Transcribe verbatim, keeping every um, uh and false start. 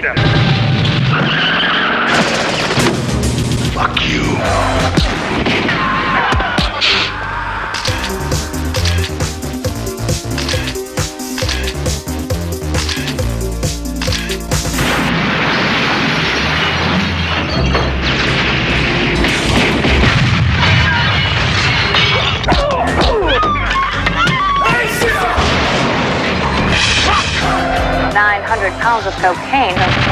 them. Fuck you. nine hundred pounds of cocaine.